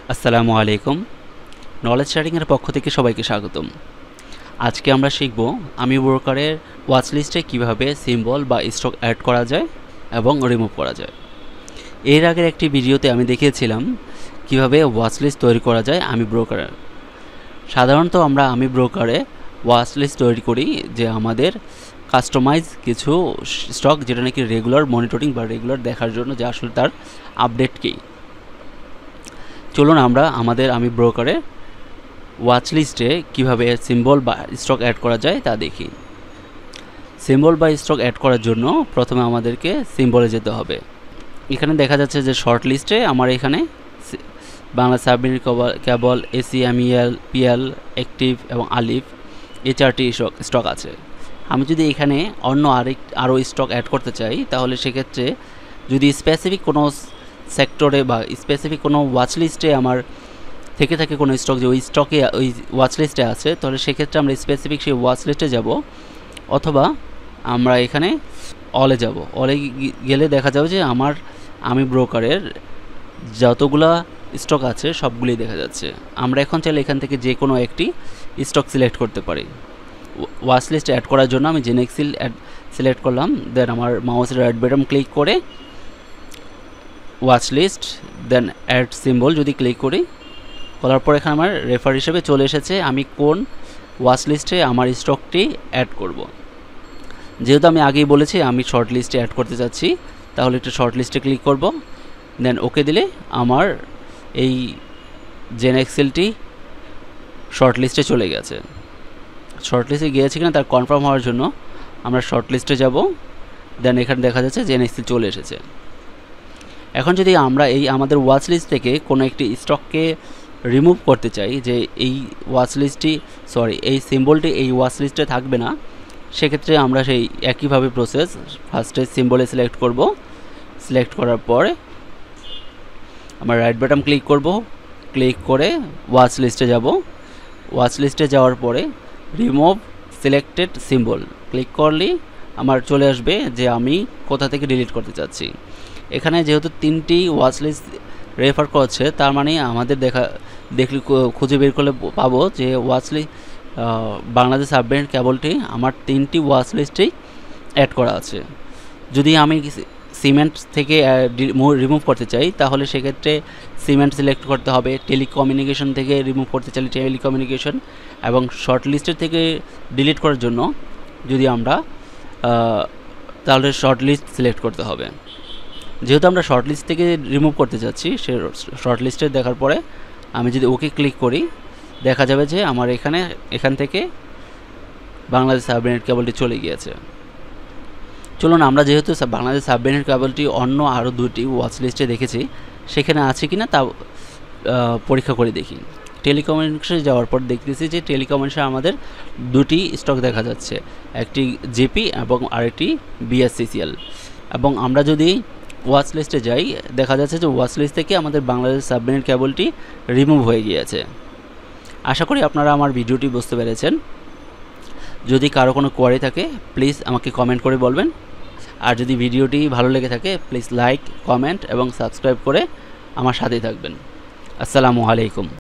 আসসালামু আলাইকুম। নলেজ শেয়ারিংয়ের পক্ষ থেকে সবাইকে স্বাগতম। আজকে আমরা শিখব AmiBroker-এর ওয়াচ লিস্টে কীভাবে সিম্বল বা স্টক অ্যাড করা যায় এবং রিমুভ করা যায়। এর আগের একটি ভিডিওতে আমি দেখিয়েছিলাম কিভাবে ওয়াচ লিস্ট তৈরি করা যায় AmiBroker-এর। সাধারণত আমরা AmiBroker-এ ওয়াচ লিস্ট তৈরি করি যে আমাদের কাস্টমাইজ কিছু স্টক, যেটা নাকি রেগুলার মনিটরিং বা রেগুলার দেখার জন্য, যে আসলে তার আপডেট কী। চলুন আমরা আমাদের AmiBroker-এ ওয়াচ লিস্টে কীভাবে সিম্বল বা স্টক অ্যাড করা যায় তা দেখি। সিম্বল বা স্টক অ্যাড করার জন্য প্রথমে আমাদেরকে সিম্বলে যেতে হবে। এখানে দেখা যাচ্ছে যে শর্ট লিস্টে আমার এখানে Bangla submit, cable, AC, MEL, PL, active এবং আলিফ, এই চারটি স্টক আছে। আমি যদি এখানে অন্য আরও স্টক অ্যাড করতে চাই, তাহলে সেক্ষেত্রে যদি স্পেসিফিক কোনো সেক্টরে বা স্পেসিফিক কোনো ওয়াচ লিস্টে আমার থেকে থাকে কোনো স্টক, যে ওই স্টকে ওই ওয়াচ লিস্টে আছে, তাহলে সেক্ষেত্রে আমরা স্পেসিফিক সেই ওয়াচ লিস্টে যাব, অথবা আমরা এখানে অলে যাব। অলে গেলে দেখা যাবে যে আমার AmiBroker-এর যতগুলা স্টক আছে সবগুলি দেখা যাচ্ছে। আমরা এখন চাইলে এখান থেকে যে কোনো একটি স্টক সিলেক্ট করতে পারি। ওয়াচ লিস্টে অ্যাড করার জন্য আমি জেনেক্সিল সিলেক্ট করলাম, দেন আমার মাউসের রাইট বাটন ক্লিক করে watch list, then add symbol যদি ক্লিক করি, করার পর এখানে আমার রেফার হিসেবে চলে এসেছে আমি কোন ওয়াচ লিস্টে আমার স্টকটি অ্যাড করব। যেহেতু আমি আগেই বলেছি আমি শর্ট লিস্টে অ্যাড করতে চাচ্ছি, তাহলে একটু শর্ট লিস্টে ক্লিক করব, দেন ওকে দিলে আমার এই জেনেক্সিলটি শর্ট লিস্টে চলে গেছে। শর্ট লিস্টে গিয়েছে কিনা তার কনফার্ম হওয়ার জন্য আমরা শর্ট লিস্টে যাব, দেন এখানে দেখা যাচ্ছে জেনেক্সিল চলে এসেছে। এখন যদি আমরা এই আমাদের ওয়াচ লিস্ট থেকে কোনো একটি স্টককে রিমুভ করতে চাই, যে এই ওয়াচ লিস্টটি এই সিম্বলটি এই ওয়াচ লিস্টে থাকবে না, সেক্ষেত্রে আমরা সেই একইভাবে প্রসেস, ফার্স্টে সিম্বলে সিলেক্ট করব, সিলেক্ট করার পরে আমরা রাইট বাটন ক্লিক করব, ক্লিক করে ওয়াচ লিস্টে যাব। ওয়াচ লিস্টে যাওয়ার পরে রিমুভ সিলেক্টেড সিম্বল ক্লিক করলেই আমার চলে আসবে যে আমি কোথা থেকে ডিলিট করতে চাচ্ছি। এখানে যেহেতু 3টি ওয়াচ লিস্ট রেফার করছে, তার মানে আমাদের দেখলে খুঁজে বের করলে পাবো যে ওয়াচ লিস্ট বাংলাদেশ সাবমেরিন কেবলটি আমার 3টি ওয়াচ লিস্টেই অ্যাড করা আছে। যদি আমি সিমেন্ট থেকে রিমুভ করতে চাই, তাহলে সেক্ষেত্রে সিমেন্ট সিলেক্ট করতে হবে। টেলিকমিউনিকেশন থেকে রিমুভ করতে চাইলে টেলিকমিউনিকেশন, এবং শর্ট লিস্টের থেকে ডিলিট করার জন্য যদি আমরা তাহলে শর্ট লিস্ট সিলেক্ট করতে হবে। যেহেতু আমরা শর্ট লিস্ট থেকে রিমুভ করতে চাচ্ছি, সে শর্ট লিস্টে দেখার পরে আমি যদি ওকে ক্লিক করি, দেখা যাবে যে আমার এখান থেকে বাংলাদেশ সাবমেরিন কেবলটি চলে গিয়েছে। চলুন আমরা যেহেতু বাংলাদেশ সাবমেরিন কেবলটি অন্য আরও 2টি ওয়াচ লিস্টে দেখেছি, সেখানে আছে কি না তা পরীক্ষা করে দেখি। টেলিকমিউনিকেশনে যাওয়ার পর দেখতেছি যে টেলিকমিউনিকেশনে আমাদের 2টি স্টক দেখা যাচ্ছে, একটি জেপি এবং আরেকটি বিএসসিসিএল। এবং আমরা যদি ওয়াচ লিস্টে যাই, দেখা যাচ্ছে যে ওয়াচ লিস্ট থেকে আমাদের বাংলাদেশ সাবমেরিন কেবলটি রিমুভ হয়ে গিয়েছে। আশা করি আপনারা আমার ভিডিওটি বুঝতে পেরেছেন। যদি কারো কোনো কোয়ারি থাকে প্লিজ আমাকে কমেন্ট করে বলবেন, আর যদি ভিডিওটি ভালো লেগে থাকে প্লিজ লাইক, কমেন্ট এবং সাবস্ক্রাইব করে আমার সাথেই থাকবেন। আসসালামু আলাইকুম।